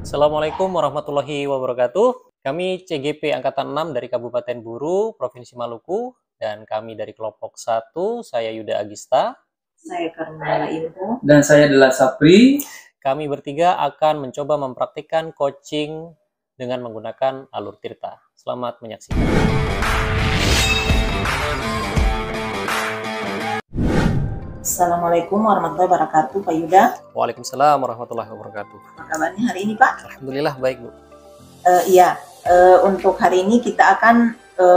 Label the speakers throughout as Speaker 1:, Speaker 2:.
Speaker 1: Assalamualaikum warahmatullahi wabarakatuh. Kami CGP Angkatan 6 dari Kabupaten Buru, Provinsi Maluku, dan kami dari kelompok 1, saya Yuda Agista.
Speaker 2: Saya Karmela Info.
Speaker 3: Dan saya adalah Sapri.
Speaker 1: Kami bertiga akan mencoba mempraktikkan coaching dengan menggunakan alur tirta. Selamat menyaksikan.
Speaker 2: Assalamualaikum warahmatullahi wabarakatuh, Pak Yuda.
Speaker 1: Waalaikumsalam warahmatullahi wabarakatuh.
Speaker 2: Apa kabarnya hari ini, Pak?
Speaker 1: Alhamdulillah baik, Bu.
Speaker 2: Untuk hari ini kita akan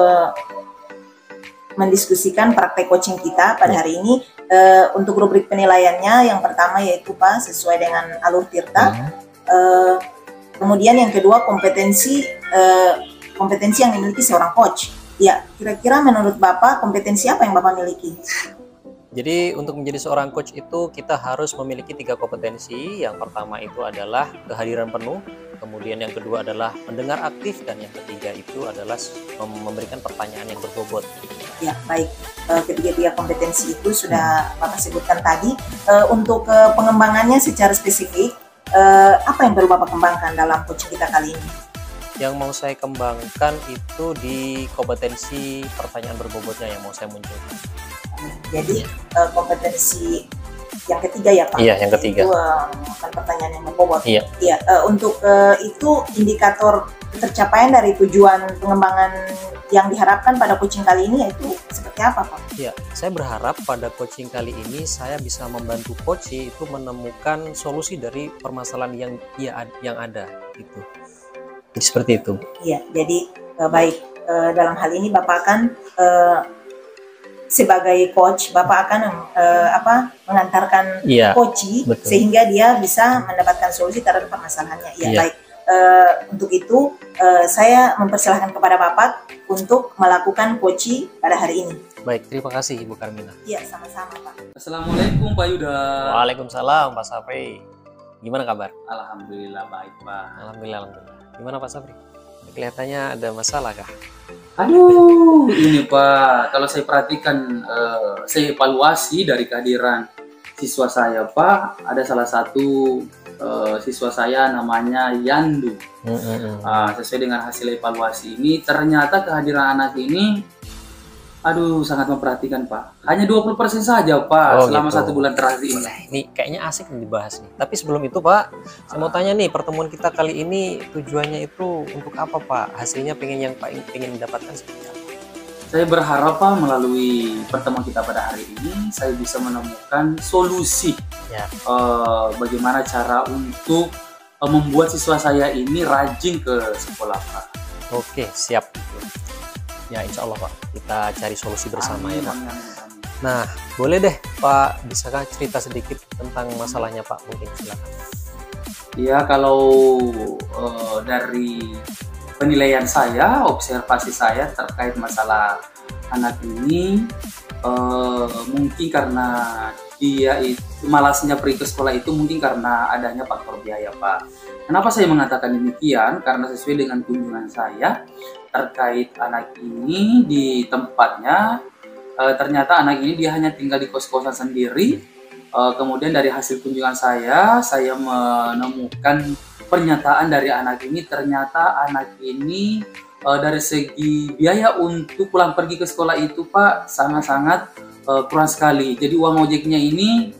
Speaker 2: mendiskusikan praktek coaching kita pada hari ini. Untuk rubrik penilaiannya, yang pertama yaitu Pak, sesuai dengan alur tirta. Kemudian yang kedua, kompetensi yang dimiliki seorang coach. Ya, kira-kira menurut Bapak kompetensi apa yang Bapak miliki?
Speaker 1: Jadi untuk menjadi seorang coach itu kita harus memiliki 3 kompetensi. Yang pertama itu adalah kehadiran penuh, kemudian yang kedua adalah mendengar aktif, dan yang ketiga itu adalah memberikan pertanyaan yang berbobot.
Speaker 2: Ya, baik. Ketiga-tiga kompetensi itu sudah Bapak sebutkan tadi. Untuk pengembangannya secara spesifik, apa yang perlu Bapak kembangkan dalam coaching kita kali ini?
Speaker 1: Yang mau saya kembangkan itu di kompetensi pertanyaan berbobotnya yang mau saya munculkan.
Speaker 2: Jadi kompetensi yang ketiga ya Pak?
Speaker 1: Iya, yang ketiga.
Speaker 2: Itu bukan pertanyaan yang berbobot.
Speaker 1: Iya.
Speaker 2: Iya. Untuk itu indikator tercapaian dari tujuan pengembangan yang diharapkan pada coaching kali ini yaitu seperti apa Pak?
Speaker 1: Iya, saya berharap pada coaching kali ini saya bisa membantu coach itu menemukan solusi dari permasalahan yang ada gitu. Jadi seperti itu.
Speaker 2: Iya, jadi baik. Dalam hal ini Bapak akan sebagai coach, Bapak akan mengantarkan coach sehingga dia bisa mendapatkan solusi terhadap permasalahannya. Ya, baik. Untuk itu saya mempersilahkan kepada Bapak untuk melakukan coaching pada hari ini.
Speaker 1: Baik, terima kasih Ibu Karmina.
Speaker 2: Iya, sama-sama Pak.
Speaker 3: Assalamualaikum Pak Yuda.
Speaker 1: Waalaikumsalam Pak Sapri. Gimana kabar?
Speaker 3: Alhamdulillah baik Pak.
Speaker 1: Alhamdulillah. Gimana Pak Sapri? Kelihatannya ada masalah kah?
Speaker 3: Aduh, ini Pak, kalau saya perhatikan, saya evaluasi dari kehadiran siswa saya Pak, ada salah satu siswa saya namanya Yandu. Sesuai dengan hasil evaluasi ini, ternyata kehadiran anak ini, aduh, sangat memperhatikan Pak. Hanya 20% saja Pak selama
Speaker 1: gitu.
Speaker 3: 1 bulan terakhir ini.
Speaker 1: Ini kayaknya asik dibahas nih. Tapi sebelum itu Pak, saya mau tanya nih, pertemuan kita kali ini tujuannya itu untuk apa Pak? Hasilnya yang Pak ingin mendapatkan seperti apa?
Speaker 3: Saya berharap Pak, melalui pertemuan kita pada hari ini, saya bisa menemukan solusi bagaimana cara untuk membuat siswa saya ini rajin ke sekolah Pak.
Speaker 1: Oke, siap. Ya, insya Allah Pak, kita cari solusi bersama. Amin, ya Pak. Nah, boleh deh Pak, bisakah cerita sedikit tentang masalahnya Pak? Mungkin silakan.
Speaker 3: Ya, kalau dari penilaian saya, observasi saya terkait masalah anak ini, mungkin karena dia itu malasnya pergi ke sekolah itu mungkin karena adanya faktor biaya Pak. Kenapa saya mengatakan demikian? Karena sesuai dengan kunjungan saya terkait anak ini di tempatnya, ternyata anak ini dia hanya tinggal di kos-kosan sendiri. Kemudian dari hasil kunjungan saya menemukan pernyataan dari anak ini, ternyata anak ini dari segi biaya untuk pulang pergi ke sekolah itu Pak sangat-sangat kurang sekali. Jadi uang ojeknya ini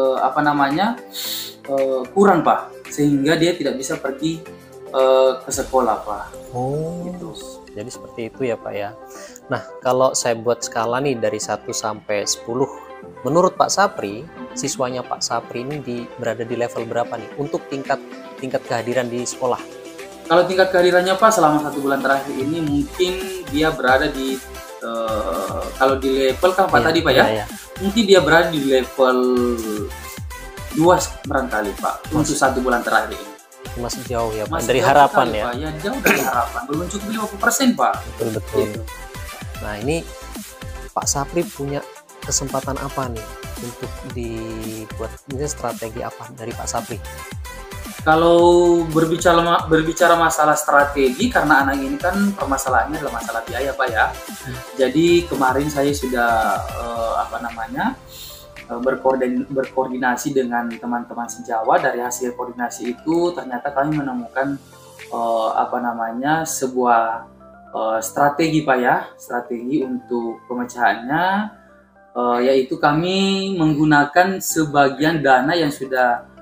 Speaker 3: kurang Pak, sehingga dia tidak bisa pergi ke sekolah Pak.
Speaker 1: Gitu. Jadi seperti itu ya Pak ya. Nah, kalau saya buat skala nih dari 1 sampai 10, menurut Pak Sapri, siswanya Pak Sapri ini berada di level berapa nih untuk tingkat kehadiran di sekolah?
Speaker 3: Kalau tingkat kehadirannya Pak selama 1 bulan terakhir ini mungkin dia berada di kalau di level kan Pak tadi Pak ya, mungkin dia berada di level 2 barangkali Pak untuk 1 bulan terakhir ini.
Speaker 1: Masih jauh ya Pak dari harapan
Speaker 3: sekali,
Speaker 1: ya.
Speaker 3: Pak. Ya jauh dari harapan, belum cukup 50% Pak.
Speaker 1: Betul.
Speaker 3: Gitu.
Speaker 1: Nah, ini Pak Sapri punya kesempatan apa nih untuk dibuat strategi apa dari Pak Sapri?
Speaker 3: Kalau berbicara masalah strategi, karena anak ini kan permasalahannya adalah masalah biaya Pak ya. Jadi kemarin saya sudah berkoordinasi dengan teman-teman sejawat. Dari hasil koordinasi itu ternyata kami menemukan sebuah strategi Pak ya, strategi untuk pemecahannya, yaitu kami menggunakan sebagian dana yang sudah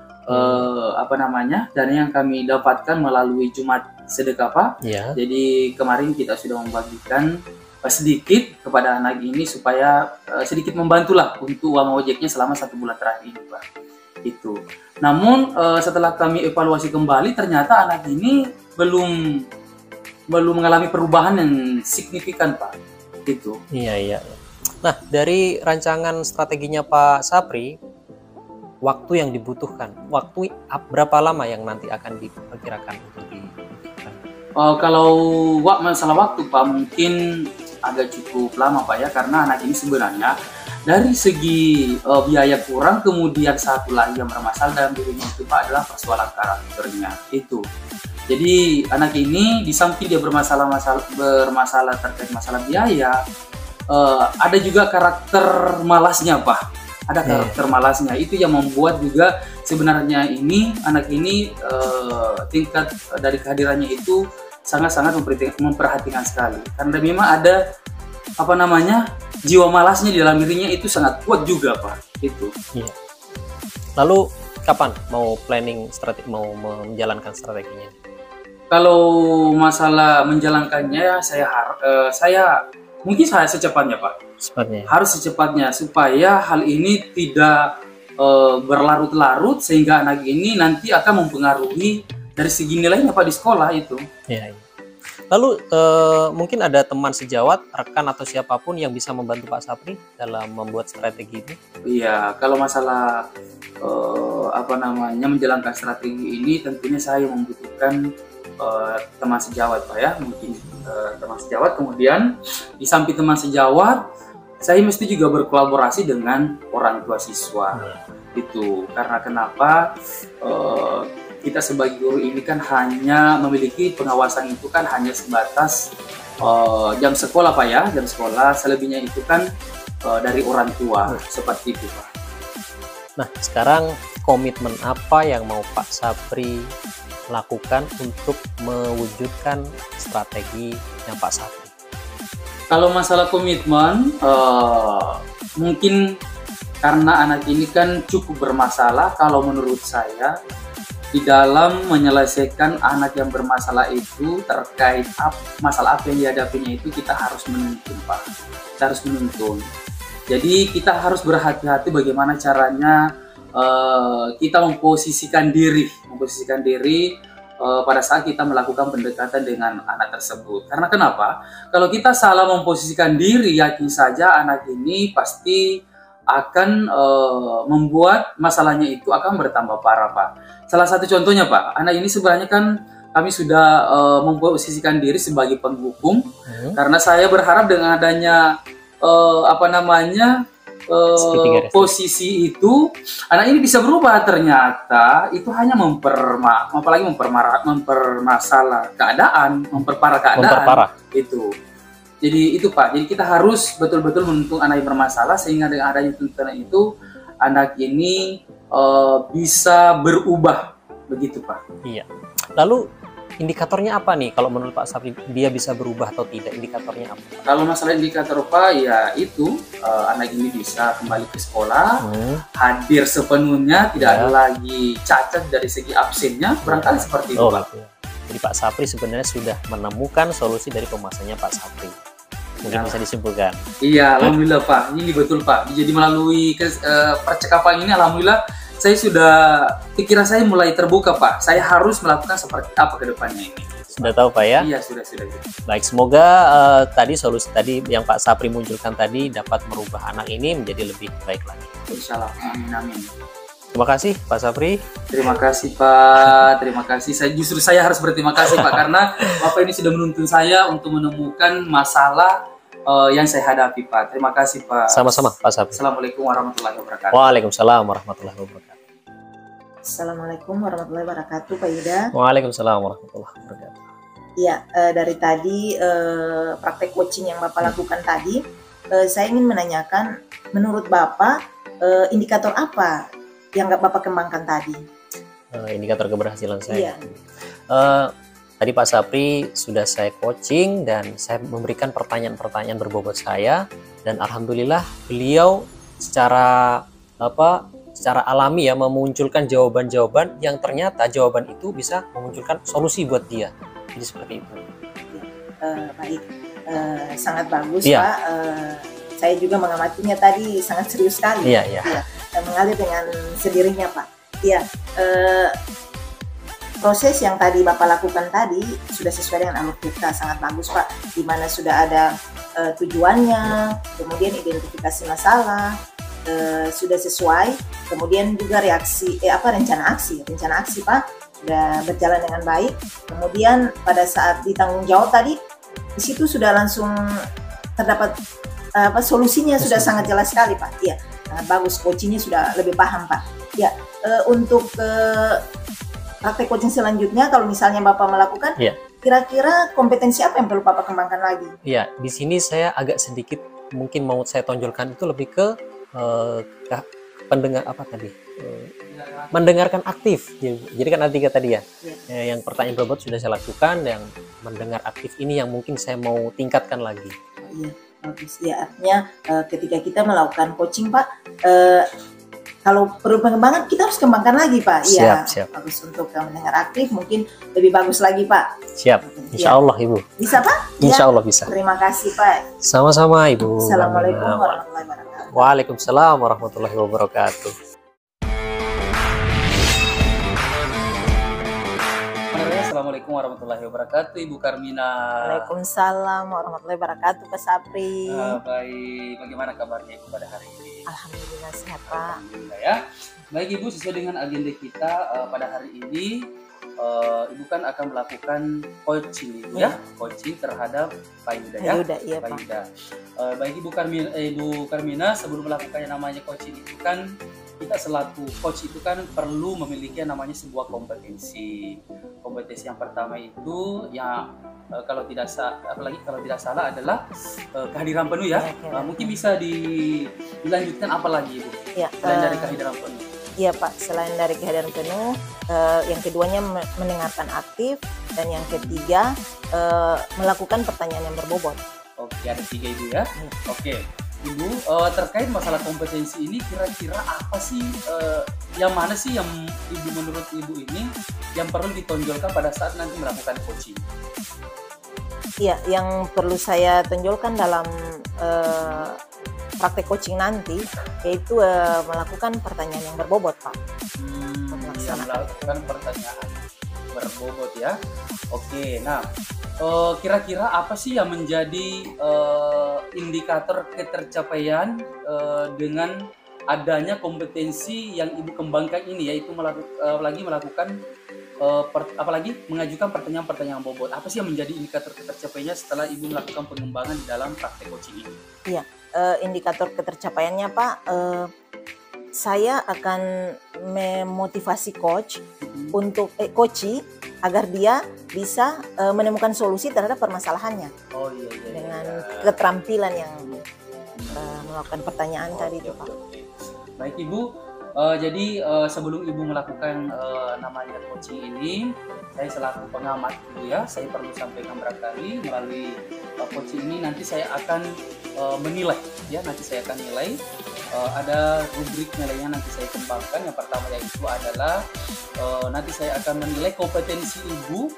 Speaker 3: dana yang kami dapatkan melalui Jumat Sedekah Pak.
Speaker 1: Ya.
Speaker 3: Jadi kemarin kita sudah membagikan sedikit kepada anak ini supaya sedikit membantulah untuk uang ojeknya selama 1 bulan terakhir ini Pak. Itu. Namun setelah kami evaluasi kembali ternyata anak ini belum mengalami perubahan yang signifikan Pak. Itu.
Speaker 1: Iya. Nah, dari rancangan strateginya Pak Sapri, waktu yang dibutuhkan, berapa lama yang nanti akan diperkirakan untuk dibutuhkan?
Speaker 3: Kalau masalah waktu Pak mungkin agak cukup lama Pak ya, karena anak ini sebenarnya dari segi biaya kurang, kemudian satu lagi yang bermasalah dalam dirinya itu Pak adalah persoalan karakternya itu. Jadi anak ini di samping dia bermasalah terkait masalah biaya, ada juga karakter malasnya Pak. Ada karakter malasnya, itu yang membuat juga sebenarnya anak ini tingkat dari kehadirannya itu sangat-sangat memperhatikan sekali, karena memang ada jiwa malasnya di dalam dirinya itu sangat kuat juga Pak. Itu.
Speaker 1: Iya. Lalu kapan mau planning mau menjalankan strateginya?
Speaker 3: Kalau masalah menjalankannya, saya mungkin secepatnya Pak. Harus secepatnya supaya hal ini tidak berlarut-larut sehingga anak ini nanti akan mempengaruhi dari segi nilainya Pak di sekolah itu.
Speaker 1: Iya. Lalu mungkin ada teman sejawat, rekan atau siapapun yang bisa membantu Pak Sapri dalam membuat strategi ini?
Speaker 3: Iya, kalau masalah menjalankan strategi ini tentunya saya membutuhkan teman sejawat Pak ya, mungkin teman sejawat. Kemudian di samping teman sejawat, saya mesti juga berkolaborasi dengan orang tua siswa. Itu karena kenapa kita sebagai guru ini kan hanya memiliki pengawasan itu kan hanya sebatas jam sekolah Pak ya, jam sekolah, selebihnya itu kan dari orang tua, seperti itu Pak.
Speaker 1: Nah, sekarang komitmen apa yang mau Pak Sapri lakukan untuk mewujudkan strategi yang Pak Sapri?
Speaker 3: Kalau masalah komitmen, mungkin karena anak ini kan cukup bermasalah, kalau menurut saya di dalam menyelesaikan anak yang bermasalah itu terkait masalah apa yang dihadapinya itu kita harus menuntun Pak. Kita harus menuntun. Jadi kita harus berhati-hati bagaimana caranya kita memposisikan diri pada saat kita melakukan pendekatan dengan anak tersebut. Karena kenapa? Kalau kita salah memposisikan diri, yakin saja anak ini pasti akan membuat masalahnya itu akan bertambah parah Pak. Salah satu contohnya Pak, anak ini sebenarnya kan kami sudah memposisikan diri sebagai penghukum, karena saya berharap dengan adanya posisi itu anak ini bisa berubah. Ternyata itu hanya mempermasalah keadaan, memperparah keadaan. Itu. Jadi itu Pak. Jadi kita harus betul-betul menuntun anak yang bermasalah sehingga dengan adanya tuntunan itu anak ini bisa berubah, begitu Pak.
Speaker 1: Iya. Lalu indikatornya apa nih kalau menurut Pak Sapri dia bisa berubah atau tidak? Indikatornya apa?
Speaker 3: Kalau masalah indikator Pak, ya itu anak ini bisa kembali ke sekolah, hadir sepenuhnya, tidak ada lagi cacat dari segi absennya, barangkali seperti itu Pak.
Speaker 1: Gitu. Jadi Pak Sapri sebenarnya sudah menemukan solusi dari pembahasannya Pak Sapri. Mungkin bisa disimpulkan.
Speaker 3: Iya, alhamdulillah Pak. Ini betul Pak. Jadi melalui percakapan ini, alhamdulillah saya sudah, pikiran saya mulai terbuka Pak. Saya harus melakukan seperti apa ke depannya ini.
Speaker 1: Sudah tahu Pak ya?
Speaker 3: Iya, sudah.
Speaker 1: Baik, semoga tadi solusi tadi yang Pak Sapri munculkan tadi dapat merubah anak ini menjadi lebih baik lagi.
Speaker 3: Insya Allah, amin.
Speaker 1: Terima kasih Pak Sapri.
Speaker 3: Terima kasih Pak, terima kasih. Saya harus berterima kasih Pak karena Bapak ini sudah menuntun saya untuk menemukan masalah yang saya hadapi Pak. Terima kasih Pak.
Speaker 1: Sama-sama Pak Sapri.
Speaker 3: Assalamualaikum warahmatullahi wabarakatuh.
Speaker 1: Waalaikumsalam warahmatullahi wabarakatuh.
Speaker 2: Assalamualaikum warahmatullahi wabarakatuh Pak Yuda.
Speaker 1: Waalaikumsalam warahmatullahi wabarakatuh.
Speaker 2: Iya, dari tadi praktek coaching yang Bapak lakukan tadi, saya ingin menanyakan, menurut Bapak indikator apa yang Bapak kembangkan tadi?
Speaker 1: Indikator keberhasilan saya.
Speaker 2: Iya.
Speaker 1: Tadi Pak Sapri sudah saya coaching dan saya memberikan pertanyaan-pertanyaan berbobot saya, dan alhamdulillah beliau secara alami ya memunculkan jawaban-jawaban yang ternyata jawaban itu bisa memunculkan solusi buat dia. Jadi seperti itu.
Speaker 2: Baik, sangat bagus
Speaker 1: Iya.
Speaker 2: Pak. Saya juga mengamatinya tadi sangat serius sekali.
Speaker 1: Iya, iya.
Speaker 2: Dan mengalir dengan sendirinya Pak. Iya. Proses yang tadi Bapak lakukan tadi sudah sesuai dengan alur tirta, sangat bagus Pak. Di mana sudah ada tujuannya, kemudian identifikasi masalah, sudah sesuai, kemudian juga rencana aksi Pak sudah berjalan dengan baik. Kemudian pada saat ditanggung jawab tadi, di situ sudah langsung terdapat solusinya sudah sangat jelas sekali Pak. Iya, sangat bagus, coachingnya sudah lebih paham Pak. Ya, untuk praktek coaching selanjutnya, kalau misalnya Bapak melakukan,
Speaker 1: Iya.
Speaker 2: kira-kira kompetensi apa yang perlu Bapak kembangkan lagi?
Speaker 1: Iya, di sini saya agak sedikit mungkin mau saya tonjolkan itu lebih ke pendengar apa tadi? Mendengarkan aktif. Jadi kan tiga tadi ya. Yang pertanyaan berbobot sudah saya lakukan, yang mendengar aktif ini yang mungkin saya mau tingkatkan lagi.
Speaker 2: Iya, bagus. Ya, artinya ketika kita melakukan coaching Pak, kalau perlu pengembangan kita harus kembangkan lagi Pak. Iya,
Speaker 1: Siap.
Speaker 2: bagus. Untuk mendengar aktif mungkin lebih bagus lagi Pak.
Speaker 1: Siap, insya Allah Ibu.
Speaker 2: Bisa Pak?
Speaker 1: Insya
Speaker 2: Ya.
Speaker 1: Allah bisa.
Speaker 2: Terima kasih Pak.
Speaker 1: Sama-sama Ibu.
Speaker 2: Assalamualaikum warahmatullahi wabarakatuh.
Speaker 1: Waalaikumsalam warahmatullahi wabarakatuh.
Speaker 3: Assalamualaikum warahmatullahi wabarakatuh, Ibu Karmina.
Speaker 2: Waalaikumsalam warahmatullahi wabarakatuh Pak Sapri.
Speaker 3: Baik, bagaimana kabarnya Ibu pada hari ini?
Speaker 2: Alhamdulillah sehat Pak.
Speaker 3: Alhamdulillah ya. Baik Ibu, sesuai dengan agenda kita pada hari ini, Ibu kan akan melakukan coaching Ibu ya, coaching terhadap Pak Yuda ya.
Speaker 2: Yuda, iya Pak.
Speaker 3: Yuda. Baik Ibu Karmina, sebelum melakukan yang namanya coaching itu kan kita selaku coach itu kan perlu memiliki yang namanya sebuah kompetensi. Kompetensi yang pertama itu yang kalau tidak salah adalah kehadiran penuh ya. Mungkin bisa dilanjutkan apa lagi Ibu?
Speaker 2: Ya,
Speaker 3: Selain dari kehadiran penuh.
Speaker 2: Iya Pak, selain dari kehadiran penuh, yang keduanya mendengarkan aktif, dan yang ketiga melakukan pertanyaan yang berbobot.
Speaker 3: Oke, ada 3 Ibu ya. Oke, Ibu, terkait masalah kompetensi ini kira-kira apa sih, yang mana sih yang menurut Ibu ini yang perlu ditonjolkan pada saat nanti melakukan coaching?
Speaker 2: Iya, yang perlu saya tonjolkan dalam praktek coaching nanti yaitu melakukan pertanyaan yang berbobot Pak.
Speaker 3: Yang melakukan pertanyaan berbobot ya. Oke, nah kira-kira apa sih yang menjadi indikator ketercapaian dengan adanya kompetensi yang Ibu kembangkan ini, yaitu melakukan apalagi mengajukan pertanyaan-pertanyaan bobot. Apa sih yang menjadi indikator ketercapaiannya setelah Ibu melakukan pengembangan di dalam praktek coaching ini? Iya,
Speaker 2: indikator ketercapaiannya Pak, saya akan memotivasi coach untuk coachee agar dia bisa menemukan solusi terhadap permasalahannya. Dengan keterampilan yang melakukan pertanyaan tadi itu Pak.
Speaker 3: Baik Ibu, jadi sebelum Ibu melakukan namanya coaching ini, saya selaku pengamat Ibu ya, saya perlu sampaikan barangkali melalui coaching ini nanti saya akan menilai ya, nanti saya akan nilai. Ada rubrik nilainya nanti saya kembangkan. Yang pertama yaitu adalah nanti saya akan menilai kompetensi Ibu,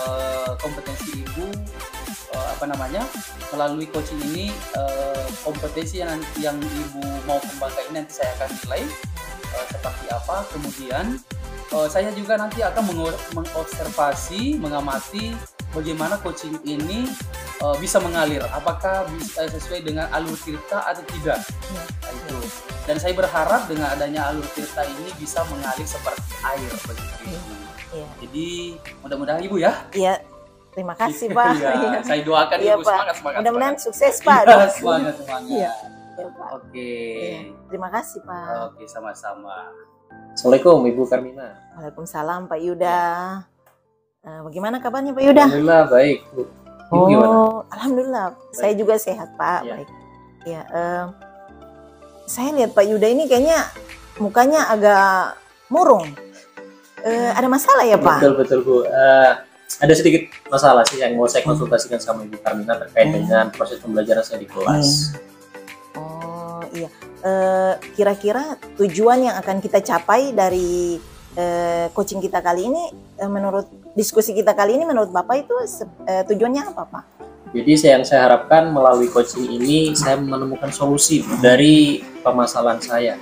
Speaker 3: melalui coaching ini, kompetensi yang Ibu mau kembangkan ini nanti saya akan nilai seperti apa. Kemudian saya juga nanti akan mengobservasi, mengamati bagaimana coaching ini bisa mengalir, apakah bisa sesuai dengan alur tirta atau tidak. Nah, itu. Dan saya berharap dengan adanya alur tirta ini bisa mengalir seperti air begitu. Jadi mudah-mudahan Ibu ya.
Speaker 2: Iya, terima kasih Pak.
Speaker 3: Ya, saya doakan Ibu semangat.
Speaker 2: Mudah-mudahan sukses Pak.
Speaker 3: Semangat.
Speaker 2: Iya.
Speaker 3: Oke.
Speaker 2: Terima kasih Pak.
Speaker 3: Oke, sama-sama.
Speaker 1: Assalamualaikum Ibu Karmina.
Speaker 2: Waalaikumsalam Pak Yuda. Bagaimana kabarnya Pak Yuda?
Speaker 1: Alhamdulillah baik Bu. Ibu gimana?
Speaker 2: Alhamdulillah. Baik. Saya juga sehat Pak.
Speaker 1: Ya.
Speaker 2: Baik. Ya, saya lihat Pak Yuda ini kayaknya mukanya agak murung. Ada masalah ya Pak?
Speaker 1: Betul Bu. Ada sedikit masalah sih yang mau saya konsultasikan sama Ibu Carmina terkait dengan proses pembelajaran saya di kelas.
Speaker 2: Oh iya. Kira-kira tujuan yang akan kita capai dari coaching kita kali ini, menurut diskusi kita kali ini, menurut Bapak itu tujuannya apa Pak?
Speaker 1: Jadi yang saya harapkan melalui coaching ini saya menemukan solusi dari permasalahan saya.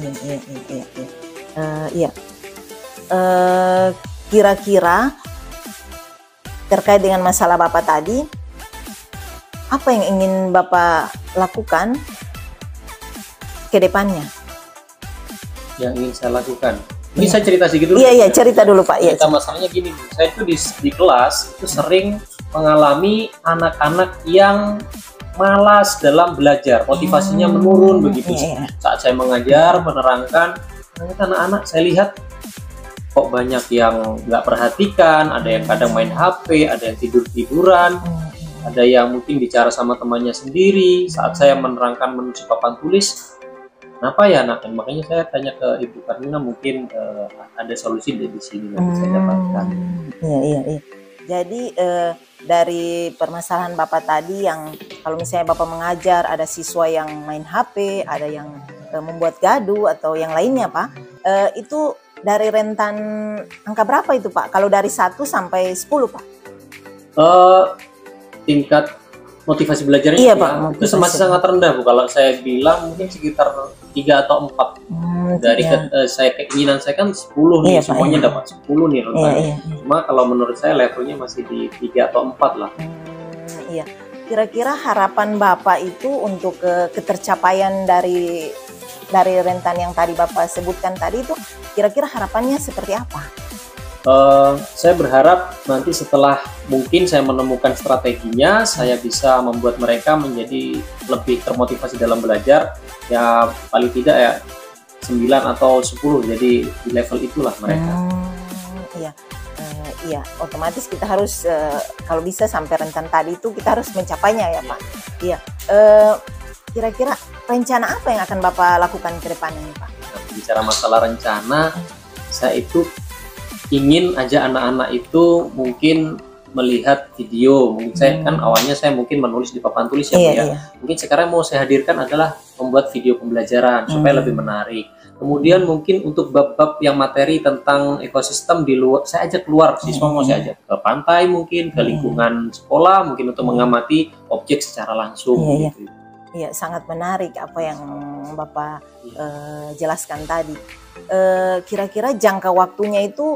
Speaker 2: Iya. Kira-kira terkait dengan masalah Bapak tadi, apa yang ingin Bapak lakukan ke depannya?
Speaker 1: Yang ingin saya lakukan? Ini saya cerita sedikit dulu.
Speaker 2: Iya, cerita dulu Pak.
Speaker 1: Cerita masalahnya gini, saya itu di kelas itu sering mengalami anak-anak yang malas dalam belajar, motivasinya menurun begitu. Saat saya mengajar, menerangkan, ternyata anak-anak saya lihat kok banyak yang nggak perhatikan, ada yang kadang main HP, ada yang tidur-tiduran, ada yang mungkin bicara sama temannya sendiri. Saat saya menerangkan menuju papan tulis, kenapa ya anak? Makanya saya tanya ke Ibu Carmina, mungkin ada solusi di sini yang saya dapatkan.
Speaker 2: Iya. Jadi dari permasalahan Bapak tadi, yang kalau misalnya Bapak mengajar ada siswa yang main HP, ada yang membuat gaduh atau yang lainnya Pak, itu dari rentan angka berapa itu Pak? Kalau dari 1 sampai 10 Pak?
Speaker 1: Tingkat motivasi belajarnya
Speaker 2: iya, Pak,
Speaker 1: itu masih sangat rendah Bu. Kalau saya bilang mungkin sekitar 3 atau 4. Dari saya keinginan saya kan 10 nih, semuanya dapat 10 nih rentannya. Cuma kalau menurut saya levelnya masih di 3 atau 4 lah.
Speaker 2: Iya. Kira-kira harapan Bapak itu untuk ketercapaian dari rentan yang tadi Bapak sebutkan tadi itu, kira-kira harapannya seperti apa?
Speaker 1: Saya berharap nanti setelah mungkin saya menemukan strateginya, saya bisa membuat mereka menjadi lebih termotivasi dalam belajar. Ya paling tidak ya 9 atau 10, jadi di level itulah mereka.
Speaker 2: Iya, otomatis kita harus kalau bisa sampai rentan tadi itu kita harus mencapainya ya Pak. Iya. Kira-kira rencana apa yang akan Bapak lakukan ke depannya nih Pak?
Speaker 1: Bicara masalah rencana, saya itu ingin aja anak-anak itu mungkin melihat video. Mungkin saya kan awalnya saya mungkin menulis di papan tulis ya, Mungkin sekarang mau saya hadirkan adalah membuat video pembelajaran supaya lebih menarik. Kemudian mungkin untuk bab-bab yang materi tentang ekosistem di luar, saya ajak keluar siswa, mau saya ajak ke pantai, mungkin ke lingkungan sekolah, mungkin untuk mengamati objek secara langsung. Gitu.
Speaker 2: Iya, sangat menarik apa yang Bapak jelaskan tadi. Kira-kira jangka waktunya itu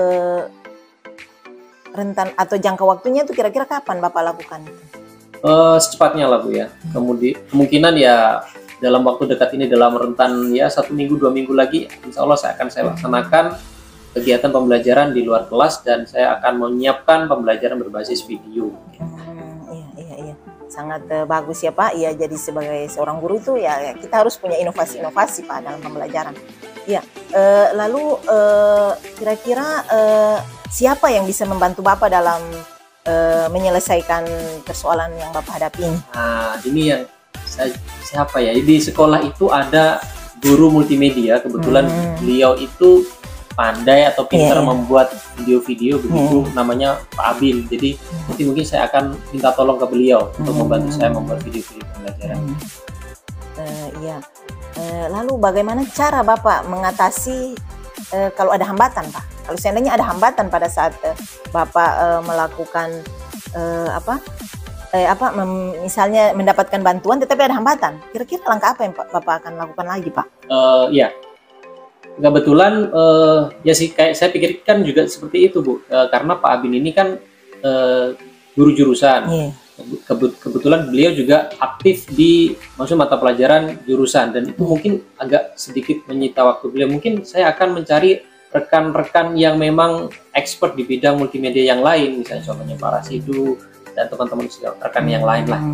Speaker 2: rentan atau jangka waktunya itu kira-kira kapan Bapak lakukan itu?
Speaker 1: Secepatnya lah Bu ya. Kemudian kemungkinan ya dalam waktu dekat ini, dalam rentan ya 1 minggu 2 minggu lagi, insya Allah saya laksanakan kegiatan pembelajaran di luar kelas dan saya akan menyiapkan pembelajaran berbasis video.
Speaker 2: Iya. Sangat bagus ya Pak. Ya, jadi sebagai seorang guru itu ya kita harus punya inovasi-inovasi Pak dalam pembelajaran. Ya, lalu kira-kira siapa yang bisa membantu Bapak dalam menyelesaikan persoalan yang Bapak hadapi ini?
Speaker 1: Nah, ini yang siapa ya? Di sekolah itu ada guru multimedia. Kebetulan beliau itu pandai atau pintar membuat video-video begitu, namanya Pak Abin. Jadi mungkin saya akan minta tolong ke beliau untuk membantu saya membuat video-video pembelajaran.
Speaker 2: Lalu bagaimana cara Bapak mengatasi kalau ada hambatan Pak? Kalau seandainya ada hambatan pada saat Bapak melakukan misalnya mendapatkan bantuan tetapi ada hambatan, kira-kira langkah apa yang Bapak akan lakukan lagi Pak?
Speaker 1: Kebetulan ya sih, kayak saya pikirkan juga seperti itu Bu, karena Pak Abin ini kan guru jurusan. Kebetulan beliau juga aktif di mata pelajaran jurusan dan itu mungkin agak sedikit menyita waktu beliau. Mungkin saya akan mencari rekan-rekan yang memang expert di bidang multimedia yang lain, misalnya contohnya Pak Rasidu dan teman-teman rekan yang lain lah.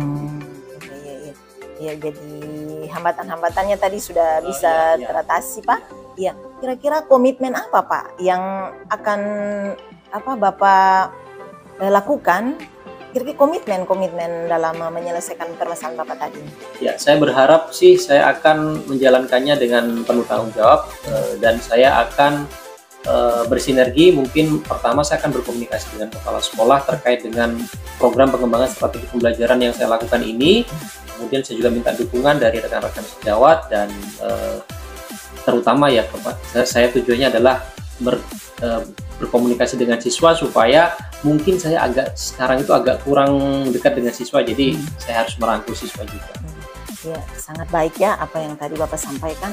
Speaker 2: Iya, jadi hambatan-hambatannya tadi sudah bisa teratasi Pak. Iya, kira-kira komitmen apa Pak yang akan Bapak lakukan kira-kira komitmen dalam menyelesaikan permasalahan Bapak tadi?
Speaker 1: Ya, saya berharap sih saya akan menjalankannya dengan penuh tanggung jawab, dan saya akan bersinergi. Mungkin pertama saya akan berkomunikasi dengan kepala sekolah terkait dengan program pengembangan strategi pembelajaran yang saya lakukan ini. Kemudian saya juga minta dukungan dari rekan-rekan sejawat, dan terutama ya saya tujuannya adalah berkomunikasi dengan siswa, supaya mungkin saya sekarang itu agak kurang dekat dengan siswa, jadi saya harus merangkul siswa juga.
Speaker 2: Ya, sangat baik ya apa yang tadi Bapak sampaikan.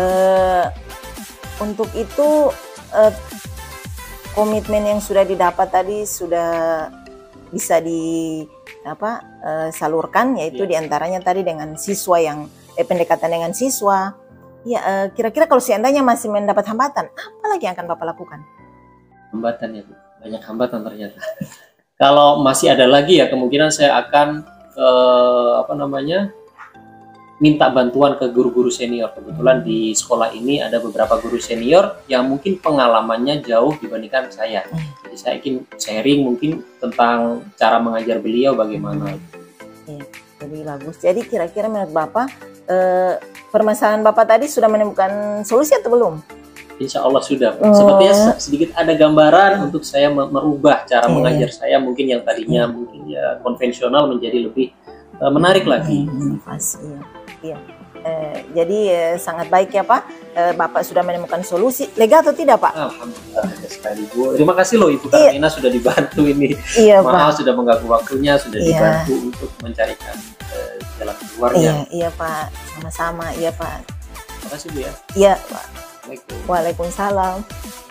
Speaker 2: Untuk itu komitmen yang sudah didapat tadi sudah bisa salurkan, yaitu diantaranya tadi dengan siswa yang pendekatan dengan siswa. Ya, kira-kira kalau seandainya masih mendapat hambatan, apa lagi yang akan Bapak lakukan?
Speaker 1: Hambatan ya Bu, banyak hambatan ternyata. Kalau masih ada lagi ya, kemungkinan saya akan minta bantuan ke guru-guru senior. Kebetulan di sekolah ini ada beberapa guru senior yang mungkin pengalamannya jauh dibandingkan saya. Jadi saya ingin sharing mungkin tentang cara mengajar beliau bagaimana.
Speaker 2: Jadi bagus. Jadi kira-kira menurut Bapak permasalahan Bapak tadi sudah menemukan solusi atau belum?
Speaker 1: Insya Allah sudah. Sepertinya sedikit ada gambaran untuk saya merubah cara mengajar saya, mungkin yang tadinya mungkin ya konvensional menjadi lebih menarik lagi.
Speaker 2: Iya. Jadi sangat baik ya Pak. Bapak sudah menemukan solusi. Lega atau tidak Pak?
Speaker 1: Alhamdulillah sekali Bu. Terima kasih loh Ibu Karmina sudah dibantu ini.
Speaker 2: Iya
Speaker 1: Maaf
Speaker 2: Pak.
Speaker 1: sudah mengganggu waktunya, sudah dibantu untuk mencarikan jalan keluarnya.
Speaker 2: Iya Pak. Sama-sama. Iya Pak.
Speaker 1: Terima kasih Bu ya.
Speaker 2: Iya Pak. Waalaikumsalam.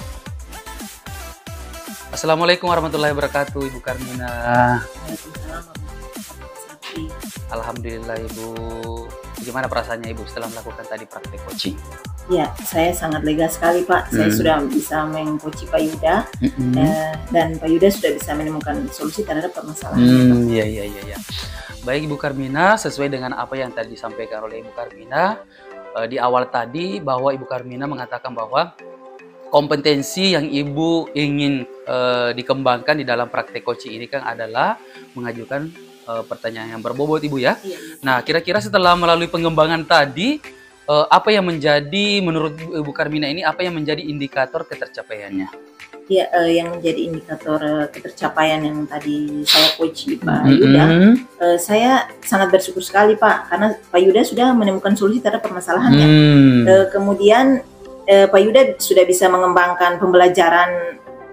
Speaker 4: Assalamualaikum warahmatullahi wabarakatuh, Ibu Karmina.
Speaker 2: Waalaikumsalam.
Speaker 4: Alhamdulillah Ibu. Bagaimana perasaannya Ibu setelah melakukan tadi praktek coaching?
Speaker 2: Ya, saya sangat lega sekali Pak. Saya sudah bisa mengcoach Pak Yuda, dan Pak Yuda sudah bisa menemukan solusi terhadap permasalahan.
Speaker 4: Iya. Baik Ibu Karmina, sesuai dengan apa yang tadi disampaikan oleh Ibu Karmina di awal tadi, bahwa Ibu Karmina mengatakan bahwa kompetensi yang Ibu ingin dikembangkan di dalam praktek coaching ini kan adalah mengajukan pertanyaan yang berbobot Ibu ya. Nah, kira-kira setelah melalui pengembangan tadi, apa yang menjadi menurut Ibu Karmina ini, apa yang menjadi indikator ketercapaiannya?
Speaker 2: Ya, yang menjadi indikator ketercapaian yang tadi saya coach Pak Yuda, saya sangat bersyukur sekali Pak, karena Pak Yuda sudah menemukan solusi terhadap permasalahannya. Kemudian Pak Yuda sudah bisa mengembangkan pembelajaran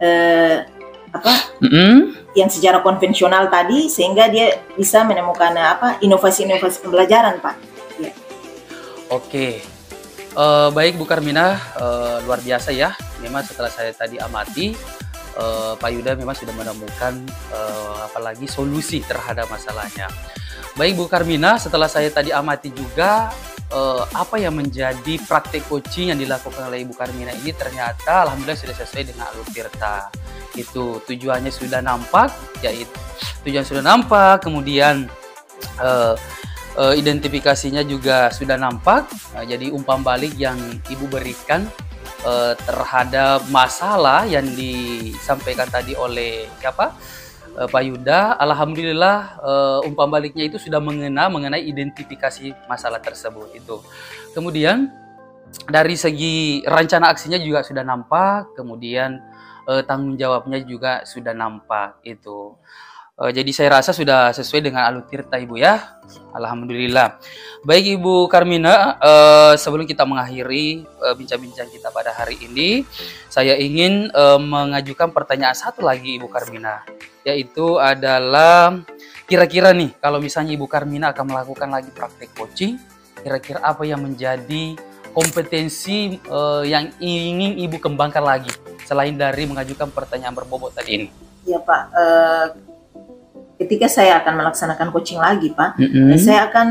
Speaker 2: yang secara konvensional tadi, sehingga dia bisa menemukan inovasi-inovasi pembelajaran Pak. Ya.
Speaker 4: Oke. Baik Bu Karmina, luar biasa ya. Memang setelah saya tadi amati, Pak Yuda memang sudah menemukan apalagi solusi terhadap masalahnya. Baik Bu Karmina, setelah saya tadi amati juga apa yang menjadi praktek coaching yang dilakukan oleh Ibu Karmina ini, ternyata alhamdulillah sudah sesuai dengan alur Tirta. Itu tujuannya sudah nampak, yaitu tujuan sudah nampak, kemudian identifikasinya juga sudah nampak. Jadi umpan balik yang Ibu berikan terhadap masalah yang disampaikan tadi oleh Pak Yuda, alhamdulillah umpan baliknya itu sudah mengenai identifikasi masalah tersebut itu. Kemudian dari segi rencana aksinya juga sudah nampak, kemudian tanggung jawabnya juga sudah nampak itu. Jadi saya rasa sudah sesuai dengan alur Tirta Ibu ya. Alhamdulillah. Baik Ibu Karmina, sebelum kita mengakhiri bincang-bincang kita pada hari ini, saya ingin mengajukan pertanyaan satu lagi Ibu Karmina, yaitu adalah kira-kira nih kalau misalnya Ibu Karmina akan melakukan lagi praktek coaching, kira-kira apa yang menjadi kompetensi yang ingin Ibu kembangkan lagi selain dari mengajukan pertanyaan berbobot tadi ini?
Speaker 2: Ya Pak, ketika saya akan melaksanakan coaching lagi Pak, saya akan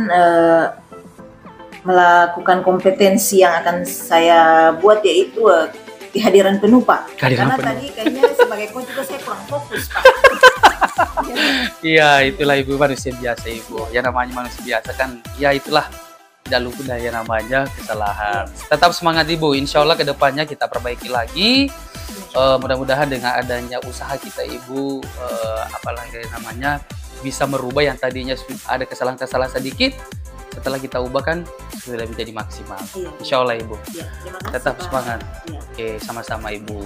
Speaker 2: melakukan kompetensi yang akan saya buat, yaitu kehadiran penuh Pak. Karena tadi kayaknya sebagai coach juga saya kurang fokus Pak.
Speaker 4: Iya, itulah Ibu, manusia biasa Ibu. Ya namanya manusia biasa kan, ya itulah, tidak luput dari namanya kesalahan. Tetap semangat Ibu, insya Allah kedepannya kita perbaiki lagi. Mudah-mudahan dengan adanya usaha kita Ibu, apalagi namanya bisa merubah yang tadinya ada kesalahan-kesalahan sedikit, setelah kita ubah kan sudah menjadi maksimal.
Speaker 2: Iya.
Speaker 4: Insya Allah Ibu.
Speaker 2: Iya, terima kasih,
Speaker 4: Tetap
Speaker 2: Pak.
Speaker 4: semangat.
Speaker 2: Iya.
Speaker 4: Oke, sama-sama Ibu.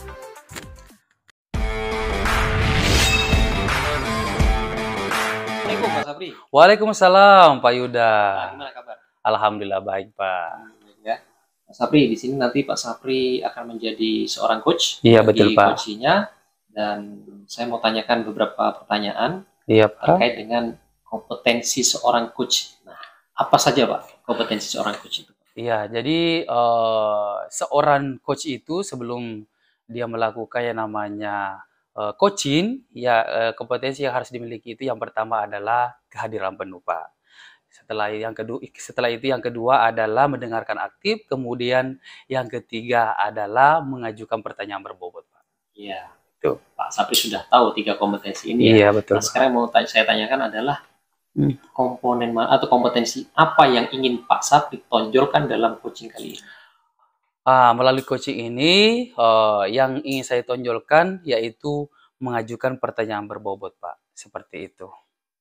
Speaker 1: Assalamualaikum Pak Sapri.
Speaker 4: Waalaikumsalam Pak Yuda.
Speaker 1: Gimana kabar?
Speaker 4: Alhamdulillah baik Pak.
Speaker 1: Ya. Pak Sapri, di sini nanti Pak Sapri akan menjadi seorang coach.
Speaker 4: Iya betul Pak.
Speaker 1: Coachingnya, dan saya mau tanyakan beberapa pertanyaan
Speaker 4: Iya Pak.
Speaker 1: terkait dengan kompetensi seorang coach. Nah, apa saja Pak kompetensi seorang coach itu?
Speaker 4: Iya, jadi seorang coach itu sebelum dia melakukan yang namanya coaching, ya kompetensi yang harus dimiliki itu yang pertama adalah kehadiran penuh, Pak. Setelah itu yang kedua adalah mendengarkan aktif, kemudian yang ketiga adalah mengajukan pertanyaan berbobot, Pak.
Speaker 1: Iya.
Speaker 4: Tuh.
Speaker 1: Pak Sapri sudah tahu 3 kompetensi ini.
Speaker 4: Iya,
Speaker 1: Ya.
Speaker 4: betul.
Speaker 1: Nah, sekarang mau saya tanyakan adalah komponen atau kompetensi apa yang ingin Pak Sapri tonjolkan dalam coaching kali ini?
Speaker 4: Melalui coaching ini, yang ingin saya tonjolkan yaitu mengajukan pertanyaan berbobot, Pak. Seperti itu.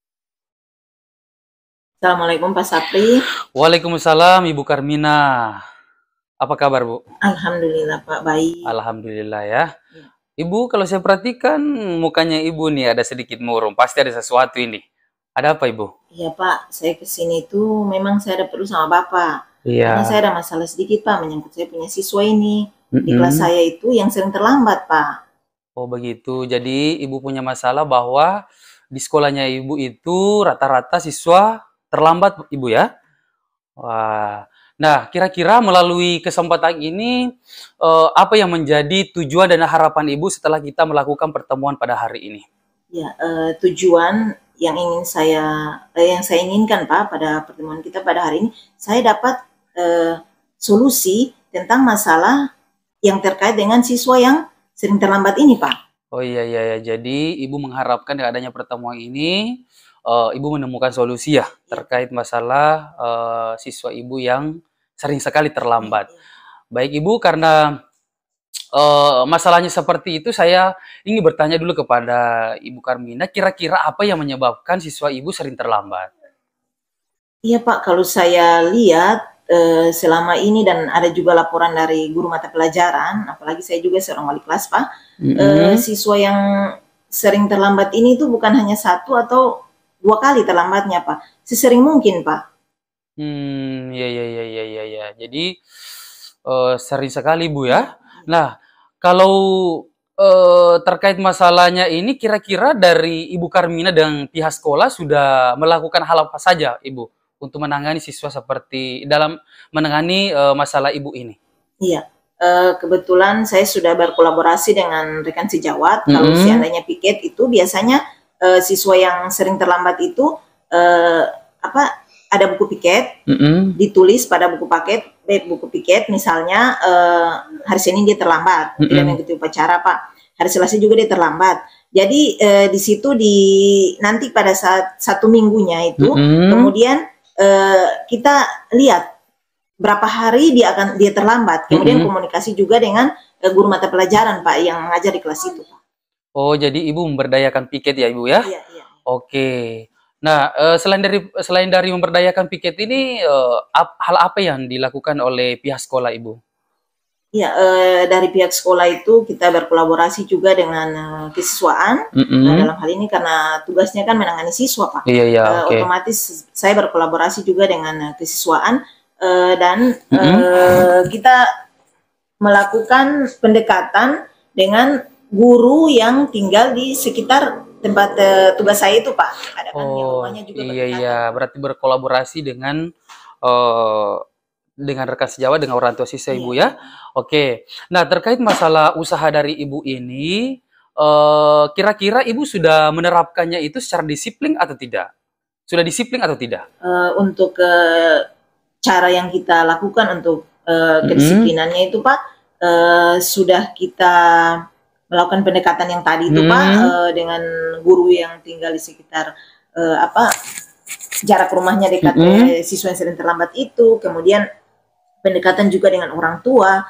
Speaker 2: Assalamualaikum Pak Sapri.
Speaker 4: Waalaikumsalam Ibu Karmina. Apa kabar Bu?
Speaker 2: Alhamdulillah Pak, baik.
Speaker 4: Alhamdulillah ya. Ibu, kalau saya perhatikan mukanya Ibu nih ada sedikit murung. Pasti ada sesuatu ini. Ada apa Ibu?
Speaker 2: Iya Pak, saya kesini tuh memang saya ada perlu sama Bapak.
Speaker 4: Iya.
Speaker 2: Karena saya ada masalah sedikit Pak, menyangkut saya punya siswa ini. Di kelas saya itu yang sering terlambat Pak.
Speaker 4: Oh begitu. Jadi Ibu punya masalah bahwa di sekolahnya Ibu itu rata-rata siswa terlambat Ibu ya? Wah. Nah, kira-kira melalui kesempatan ini, apa yang menjadi tujuan dan harapan Ibu setelah kita melakukan pertemuan pada hari ini?
Speaker 2: Ya, tujuan yang saya inginkan Pak pada pertemuan kita pada hari ini, saya dapat solusi tentang masalah yang terkait dengan siswa yang sering terlambat ini Pak.
Speaker 4: Oh iya, jadi Ibu mengharapkan dengan adanya pertemuan ini, Ibu menemukan solusi ya terkait masalah siswa Ibu yang sering sekali terlambat. Baik Ibu, karena masalahnya seperti itu, saya ingin bertanya dulu kepada Ibu Karmina, kira-kira apa yang menyebabkan siswa Ibu sering terlambat?
Speaker 2: Iya Pak, kalau saya lihat selama ini dan ada juga laporan dari guru mata pelajaran, apalagi saya juga seorang wali kelas Pak, siswa yang sering terlambat ini itu bukan hanya 1 atau 2 kali terlambatnya Pak, sesering mungkin Pak.
Speaker 4: Ya. Jadi sering sekali Bu ya. Nah, kalau terkait masalahnya ini, kira-kira dari Ibu Karmina dan pihak sekolah sudah melakukan hal apa saja Ibu untuk menangani siswa seperti dalam menangani masalah Ibu ini? Iya,
Speaker 2: kebetulan saya sudah berkolaborasi dengan rekan sejawat. Kalau seandainya piket itu biasanya siswa yang sering terlambat itu ada buku piket, ditulis pada buku piket, misalnya hari Senin dia terlambat, tidak mengikuti upacara Pak. Hari Selasa juga dia terlambat. Jadi di situ nanti pada saat 1 minggunya itu, kemudian kita lihat berapa hari dia terlambat. Kemudian komunikasi juga dengan guru mata pelajaran Pak yang mengajar di kelas itu Pak.
Speaker 4: Oh, jadi Ibu memberdayakan piket ya Ibu ya?
Speaker 2: Iya.
Speaker 4: Oke. Nah, selain dari memberdayakan piket ini, hal apa yang dilakukan oleh pihak sekolah Ibu?
Speaker 2: Ya, dari pihak sekolah itu kita berkolaborasi juga dengan kesiswaan. Dalam hal ini karena tugasnya kan menangani siswa Pak.
Speaker 4: Iya, okay.
Speaker 2: Otomatis saya berkolaborasi juga dengan kesiswaan dan kita melakukan pendekatan dengan guru yang tinggal di sekitar tempat tugas saya itu Pak. Ada kan yang rumahnya juga
Speaker 4: iya, berarti berkolaborasi dengan rekan sejawat, dengan orang tua siswa Ibu ya. Oke. Nah, terkait masalah usaha dari Ibu ini, kira-kira Ibu sudah menerapkannya itu secara disiplin atau tidak? Sudah disiplin atau tidak?
Speaker 2: Untuk cara yang kita lakukan untuk kedisiplinannya itu Pak, sudah kita melakukan pendekatan yang tadi itu Pak, dengan guru yang tinggal di sekitar jarak rumahnya dekat siswa yang sering terlambat itu, kemudian pendekatan juga dengan orang tua.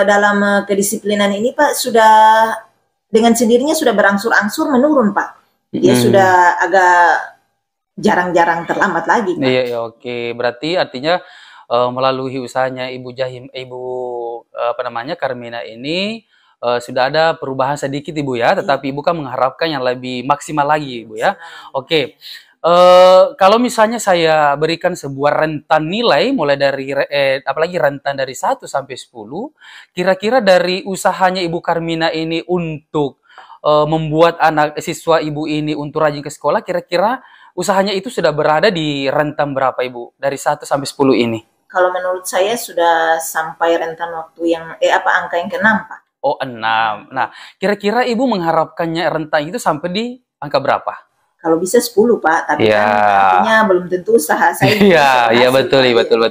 Speaker 2: Dalam kedisiplinan ini Pak sudah dengan sendirinya sudah berangsur-angsur menurun Pak. dia sudah agak jarang-jarang terlambat lagi, Pak.
Speaker 4: Iya, oke. Berarti artinya melalui usahanya Ibu apa namanya, Carmina ini sudah ada perubahan sedikit Ibu ya, tetapi Ibu kan mengharapkan yang lebih maksimal lagi Ibu ya. Oke. Kalau misalnya saya berikan sebuah rentan nilai mulai dari apalagi rentan dari 1 sampai 10, kira-kira dari usahanya Ibu Carmina ini untuk membuat anak siswa Ibu ini untuk rajin ke sekolah, kira-kira usahanya itu sudah berada di rentan berapa Ibu? Dari 1 sampai 10 ini.
Speaker 2: Kalau menurut saya sudah sampai rentan waktu yang angka yang ke-6, Pak.
Speaker 4: Oh, 6. Nah, kira-kira Ibu mengharapkannya rentan itu sampai di angka berapa?
Speaker 2: Kalau bisa 10, Pak, tapi kan artinya belum tentu usaha saya.
Speaker 4: Iya, betul.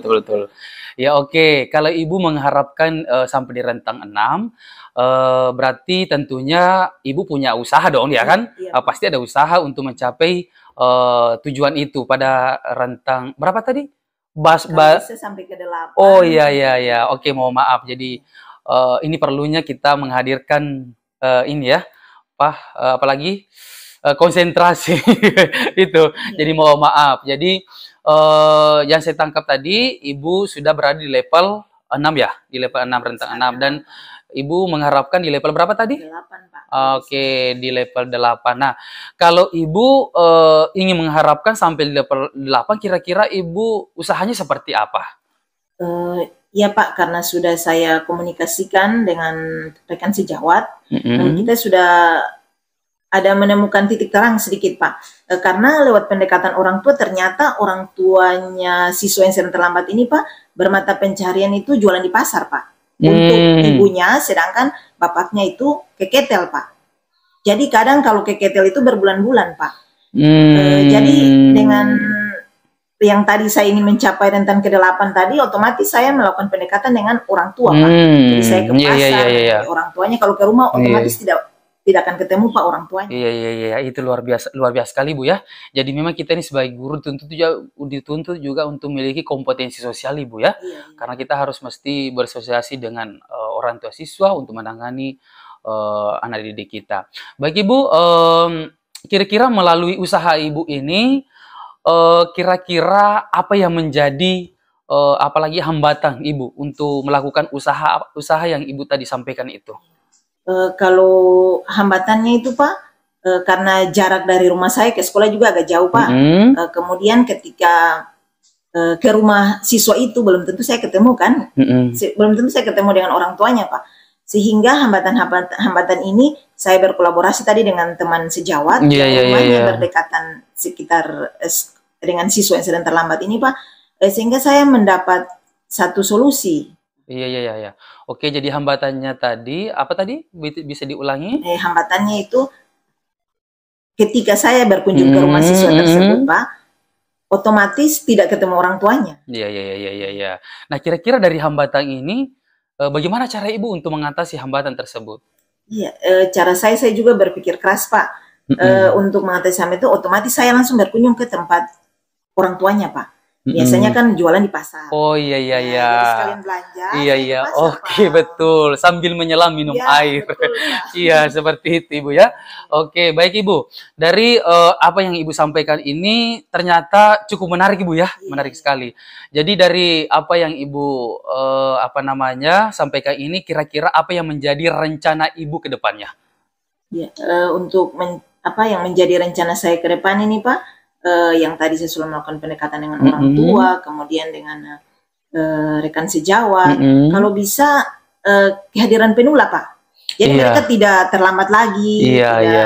Speaker 4: Ya, oke. Kalau Ibu mengharapkan sampai di rentang 6, berarti tentunya Ibu punya usaha dong, ya kan?
Speaker 2: Iya.
Speaker 4: Pasti ada usaha untuk mencapai tujuan itu pada rentang berapa tadi?
Speaker 2: Bisa sampai ke 8.
Speaker 4: Oh iya. Oke, mohon maaf. Jadi ini perlunya kita menghadirkan ini ya, apalagi konsentrasi itu. Jadi mohon maaf. Jadi yang saya tangkap tadi, Ibu sudah berada di level 6 ya, di level 6, rentang 6, dan Ibu mengharapkan di level berapa tadi?
Speaker 2: 8, Pak.
Speaker 4: Oke, di level 8. Nah, kalau Ibu ingin mengharapkan sampai di level 8, kira-kira Ibu usahanya seperti apa?
Speaker 2: Ya Pak, karena sudah saya komunikasikan dengan rekan sejawat, kita sudah ada menemukan titik terang sedikit, Pak. Karena lewat pendekatan orang tua, ternyata orang tuanya siswa yang sedang terlambat ini, Pak, bermata pencarian itu jualan di pasar, Pak. Untuk ibunya, sedangkan bapaknya itu keketel, Pak. Jadi kadang kalau keketel itu berbulan-bulan, Pak. Jadi dengan yang tadi saya ingin mencapai rentan ke-8 tadi, otomatis saya melakukan pendekatan dengan orang tua, Pak. Jadi saya ke pasar, orang tuanya, kalau ke rumah otomatis tidak akan ketemu Pak orang tuanya.
Speaker 4: Iya, itu luar biasa sekali Bu ya. Jadi memang kita ini sebagai guru dituntut juga untuk memiliki kompetensi sosial Ibu ya.
Speaker 2: Iya.
Speaker 4: Karena kita harus mesti bersosialisasi dengan orang tua siswa untuk menangani anak didik kita. Baik Ibu, kira-kira melalui usaha Ibu ini, kira-kira apa yang menjadi apalagi hambatan Ibu untuk melakukan usaha yang Ibu tadi sampaikan itu?
Speaker 2: Kalau hambatannya itu Pak, karena jarak dari rumah saya ke sekolah juga agak jauh Pak. Kemudian ketika ke rumah siswa itu belum tentu saya ketemu kan, belum tentu saya ketemu dengan orang tuanya Pak. Sehingga hambatan ini saya berkolaborasi tadi dengan teman sejawat, rumahnya berdekatan sekitar dengan siswa yang sedang terlambat ini Pak, sehingga saya mendapat satu solusi.
Speaker 4: Iya. Oke, jadi hambatannya tadi, apa tadi? Bisa diulangi?
Speaker 2: Hambatannya itu ketika saya berkunjung ke rumah siswa tersebut, Pak, otomatis tidak ketemu orang tuanya.
Speaker 4: Iya. Nah, kira-kira dari hambatan ini, bagaimana cara Ibu untuk mengatasi hambatan tersebut?
Speaker 2: Iya, cara saya juga berpikir keras, Pak. Untuk mengatasi hambatan itu, otomatis saya langsung berkunjung ke tempat orang tuanya, Pak. Biasanya kan jualan di pasar.
Speaker 4: Oh iya.
Speaker 2: Jadi sekalian belanja.
Speaker 4: Iya. Oke, betul. Sambil menyelam minum air.
Speaker 2: Betul,
Speaker 4: Iya, seperti itu Ibu ya. Oke, baik Ibu. Dari apa yang Ibu sampaikan ini ternyata cukup menarik Ibu ya, menarik sekali. Jadi dari apa yang Ibu sampaikan ini, kira-kira apa yang menjadi rencana Ibu ke depannya?
Speaker 2: Ya, untuk yang menjadi rencana saya ke depan ini Pak, yang tadi saya sudah melakukan pendekatan dengan orang tua, kemudian dengan rekan sejawat. Kalau bisa kehadiran penuh lah Pak. Jadi mereka tidak terlambat lagi.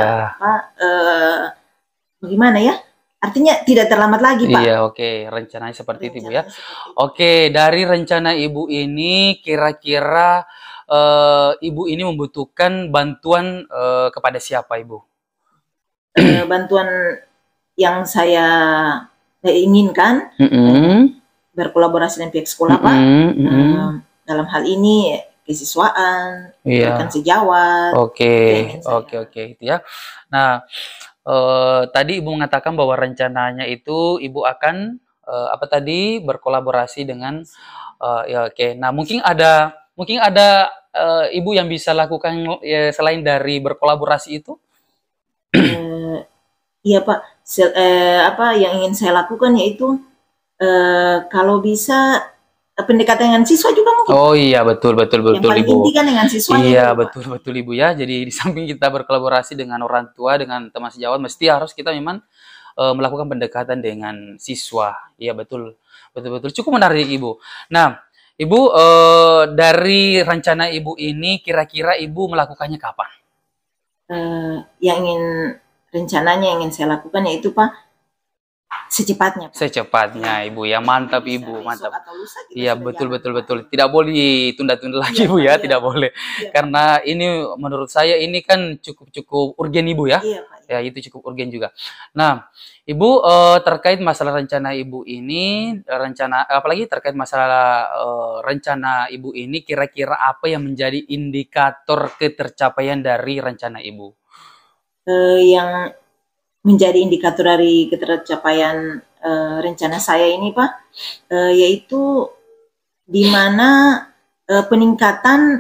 Speaker 2: Bagaimana ya? Artinya tidak terlambat lagi Pak.
Speaker 4: Iya, oke. Rencananya seperti itu Ibu ya. Oke, dari rencana Ibu ini kira-kira Ibu ini membutuhkan bantuan kepada siapa Ibu?
Speaker 2: Bantuan yang saya inginkan berkolaborasi dengan pihak sekolah Pak, dalam hal ini kesiswaan, rekan sejawat.
Speaker 4: Oke, itu ya. Nah, tadi Ibu mengatakan bahwa rencananya itu Ibu akan berkolaborasi dengan Nah, mungkin ada Ibu yang bisa lakukan selain dari berkolaborasi itu?
Speaker 2: Iya Pak, apa yang ingin saya lakukan yaitu kalau bisa pendekatan dengan siswa juga mungkin.
Speaker 4: Oh iya, betul betul
Speaker 2: Yang
Speaker 4: betul
Speaker 2: paling
Speaker 4: Ibu.
Speaker 2: inti kan dengan siswanya
Speaker 4: Iya,
Speaker 2: dulu, Pak.
Speaker 4: betul betul Ibu ya. Jadi di samping kita berkolaborasi dengan orang tua, dengan teman sejawat, mesti harus kita memang melakukan pendekatan dengan siswa. Iya, betul. Betul betul. Cukup menarik Ibu. Nah, Ibu, dari rencana Ibu ini kira-kira Ibu melakukannya kapan?
Speaker 2: Yang rencananya yang ingin saya lakukan yaitu Pak secepatnya, Pak.
Speaker 4: Secepatnya Ibu ya. Mantap
Speaker 2: Bisa
Speaker 4: Ibu,
Speaker 2: besok
Speaker 4: mantap.
Speaker 2: atau lusa kita
Speaker 4: Iya,
Speaker 2: sudah
Speaker 4: betul
Speaker 2: jalan,
Speaker 4: betul
Speaker 2: Pak.
Speaker 4: betul. Tidak boleh ditunda-tunda lagi
Speaker 2: Iya,
Speaker 4: Bu
Speaker 2: Pak,
Speaker 4: ya,
Speaker 2: iya.
Speaker 4: tidak boleh.
Speaker 2: Iya,
Speaker 4: Karena ini menurut saya ini kan cukup urgen Ibu ya.
Speaker 2: iya Pak.
Speaker 4: Ya, itu cukup urgen juga. Nah, Ibu terkait masalah rencana Ibu ini, rencana apalagi terkait masalah rencana Ibu ini, kira-kira apa yang menjadi indikator ketercapaian dari rencana Ibu?
Speaker 2: Yang menjadi indikator dari ketercapaian rencana saya ini Pak, yaitu di mana peningkatan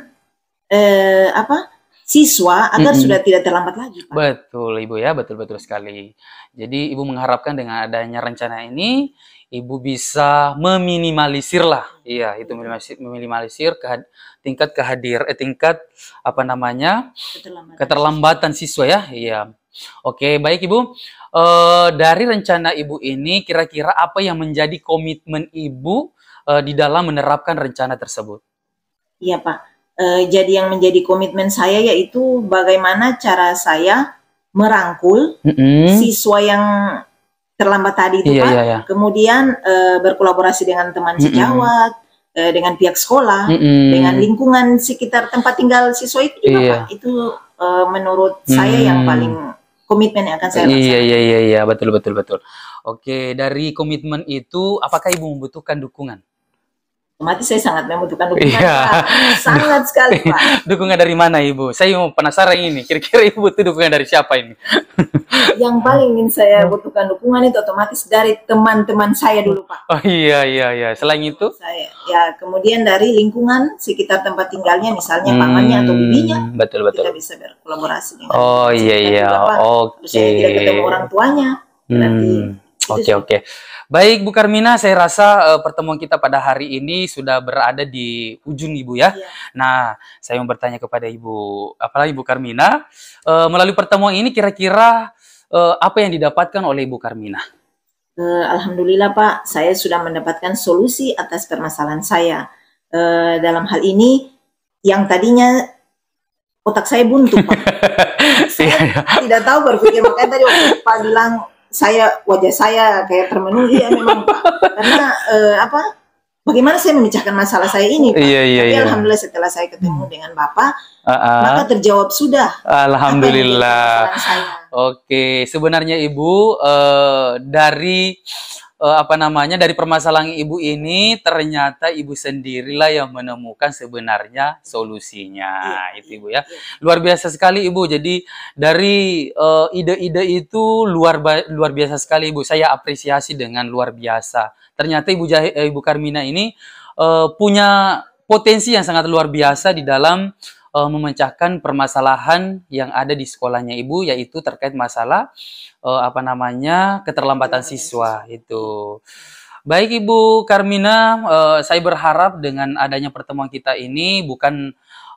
Speaker 2: siswa agar sudah tidak terlambat lagi, Pak.
Speaker 4: Betul Ibu ya, betul-betul sekali. Jadi Ibu mengharapkan dengan adanya rencana ini, Ibu bisa meminimalisir lah, iya itu meminimalisir tingkat apa namanya keterlambatan siswa ya, iya. Oke, baik Ibu. Dari rencana Ibu ini, kira-kira apa yang menjadi komitmen Ibu di dalam menerapkan rencana tersebut?
Speaker 2: Iya Pak. Jadi yang menjadi komitmen saya yaitu bagaimana cara saya merangkul siswa yang terlambat tadi itu Pak. Iya. Kemudian berkolaborasi dengan teman sejawat, dengan pihak sekolah, dengan lingkungan sekitar tempat tinggal siswa itu juga Pak. Itu menurut saya yang paling komitmen yang akan saya laksanakan.
Speaker 4: Iya, betul. Oke, dari komitmen itu, apakah Ibu membutuhkan dukungan?
Speaker 2: Otomatis saya sangat membutuhkan dukungan, Pak. Sangat sekali, Pak.
Speaker 4: Dukungan dari mana, Ibu? Saya mau penasaran ini. Kira-kira Ibu butuh dukungan dari siapa ini?
Speaker 2: Yang paling ingin saya butuhkan dukungan itu otomatis dari teman-teman saya dulu, Pak.
Speaker 4: Oh iya. Selain itu?
Speaker 2: Ya, kemudian dari lingkungan sekitar tempat tinggalnya, misalnya pamannya atau bibinya.
Speaker 4: Betul.
Speaker 2: Kita bisa berkolaborasi dengan.
Speaker 4: Oh iya. Oke.
Speaker 2: Saya tidak ketemu orang tuanya.
Speaker 4: Oke. Baik Bu Karmina, saya rasa pertemuan kita pada hari ini sudah berada di ujung Ibu ya. Nah, saya mau bertanya kepada Ibu, apalagi Ibu Karmina, melalui pertemuan ini kira-kira apa yang didapatkan oleh Ibu Karmina?
Speaker 2: Alhamdulillah Pak, saya sudah mendapatkan solusi atas permasalahan saya. Dalam hal ini, yang tadinya otak saya buntu Pak. Saya tidak tahu berpikir, makanya tadi waktu Pak bilang, wajah saya kayak termenuhi ya memang Pak. Karena bagaimana saya memecahkan masalah saya ini Pak. Tapi alhamdulillah setelah saya ketemu dengan Bapak, maka terjawab sudah.
Speaker 4: Alhamdulillah. Oke, sebenarnya Ibu dari dari permasalahan Ibu ini ternyata Ibu sendirilah yang menemukan sebenarnya solusinya. Itu Ibu ya. Luar biasa sekali Ibu. Jadi dari ide-ide itu luar biasa sekali Ibu. Saya apresiasi dengan luar biasa. Ternyata Ibu Karmina ini punya potensi yang sangat luar biasa di dalam memecahkan permasalahan yang ada di sekolahnya Ibu, yaitu terkait masalah keterlambatan siswa itu. Baik Ibu Karmina, saya berharap dengan adanya pertemuan kita ini bukan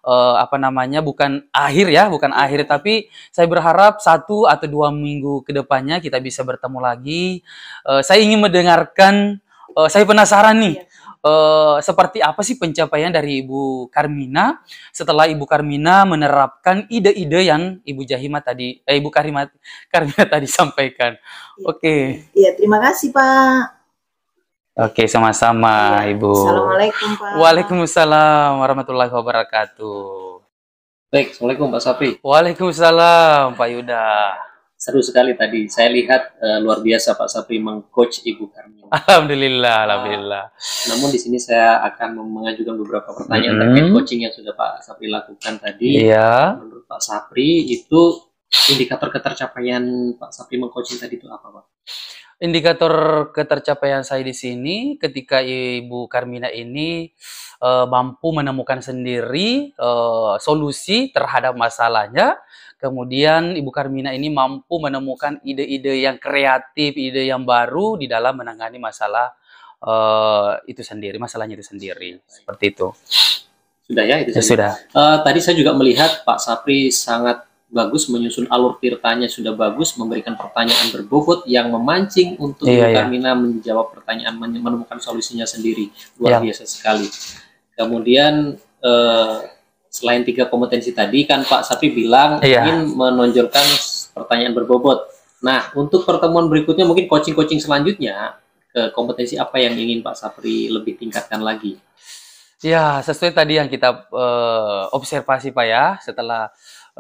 Speaker 4: bukan akhir, tapi saya berharap 1 atau 2 minggu ke depannya kita bisa bertemu lagi. Saya ingin mendengarkan, saya penasaran nih, seperti apa sih pencapaian dari Ibu Karmina setelah Ibu Karmina menerapkan ide-ide yang Ibu Karmina tadi sampaikan. Oke.
Speaker 2: Iya, terima kasih Pak.
Speaker 4: Oke, sama-sama Ibu.
Speaker 2: Assalamualaikum Pak.
Speaker 4: Waalaikumsalam warahmatullahi wabarakatuh.
Speaker 1: Baik, Assalamualaikum Pak Sapri.
Speaker 4: Waalaikumsalam Pak Yuda.
Speaker 1: Seru sekali tadi. Saya lihat luar biasa Pak Sapri mengcoach Ibu Karmina.
Speaker 4: Alhamdulillah.
Speaker 1: Namun di sini saya akan mengajukan beberapa pertanyaan terkait coaching yang sudah Pak Sapri lakukan tadi.
Speaker 4: Iya.
Speaker 1: Menurut Pak Sapri itu indikator ketercapaian Pak Sapri mengcoaching tadi itu apa Pak?
Speaker 4: Indikator ketercapaian saya di sini ketika Ibu Karmina ini mampu menemukan sendiri solusi terhadap masalahnya. Kemudian Ibu Karmina ini mampu menemukan ide-ide yang kreatif, ide yang baru di dalam menangani masalah itu sendiri, masalahnya itu sendiri. Seperti itu.
Speaker 1: Sudah ya itu
Speaker 4: Ya, sudah.
Speaker 1: Tadi saya juga melihat Pak Sapri sangat bagus menyusun alur tirtanya, sudah bagus memberikan pertanyaan berbobot yang memancing untuk Ibu Karmina menjawab pertanyaan, menemukan solusinya sendiri. Luar biasa sekali. Kemudian selain 3 kompetensi tadi kan Pak Sapri bilang ingin menonjolkan pertanyaan berbobot. Nah, untuk pertemuan berikutnya mungkin coaching-coaching selanjutnya kompetensi apa yang ingin Pak Sapri lebih tingkatkan lagi?
Speaker 4: Ya, sesuai tadi yang kita observasi Pak ya, setelah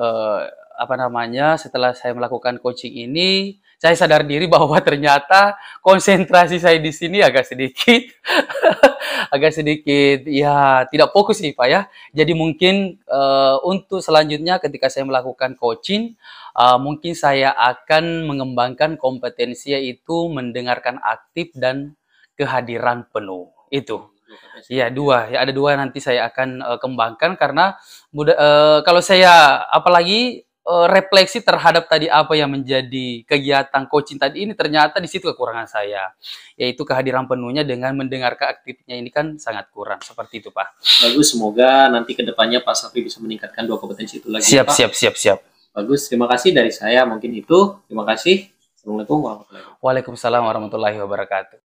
Speaker 4: setelah saya melakukan coaching ini, saya sadar diri bahwa ternyata konsentrasi saya di sini agak sedikit ya tidak fokus nih Pak ya. Jadi mungkin untuk selanjutnya ketika saya melakukan coaching, mungkin saya akan mengembangkan kompetensi yaitu mendengarkan aktif dan kehadiran penuh. Itu. Ya, ada dua nanti saya akan kembangkan karena kalau saya apalagi refleksi terhadap tadi apa yang menjadi kegiatan coaching tadi ini, ternyata di situ kekurangan saya, yaitu kehadiran penuhnya dengan mendengarkan aktifnya ini kan sangat kurang. Seperti itu Pak.
Speaker 1: Bagus, semoga nanti kedepannya Pak Sapri bisa meningkatkan 2 kompetensi itu lagi.
Speaker 4: Siap,
Speaker 1: Pak.
Speaker 4: siap.
Speaker 1: Bagus, terima kasih dari saya mungkin itu. Terima kasih. Assalamualaikum warahmatullahi wabarakatuh.
Speaker 4: Waalaikumsalam warahmatullahi wabarakatuh.